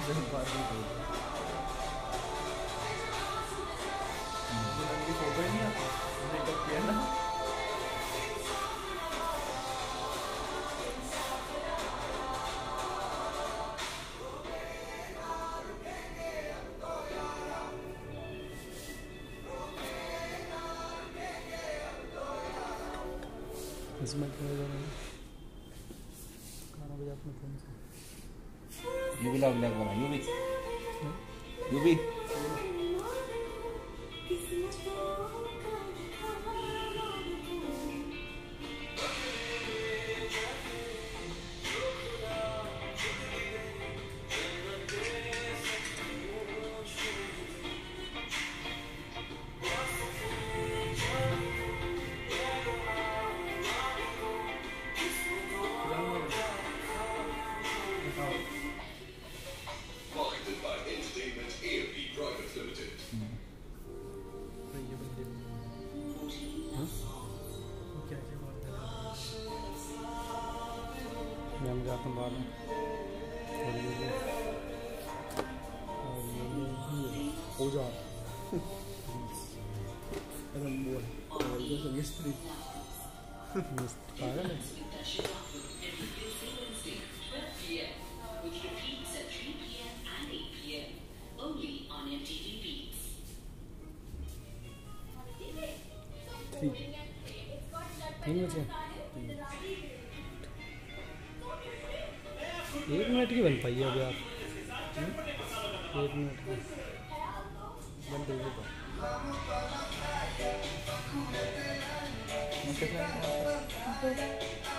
Photo ही नहीं आता makeup किया ना। इसमें क्या होगा खाना बजा अपने फोन से। यू भी लव ब्लैक बना यू भी मैं जाता हूँ बाहर हो जा पागल है। तीन बजे 1 मिनट की बन पाई है अभी आप। 1 मिनट की बन गई।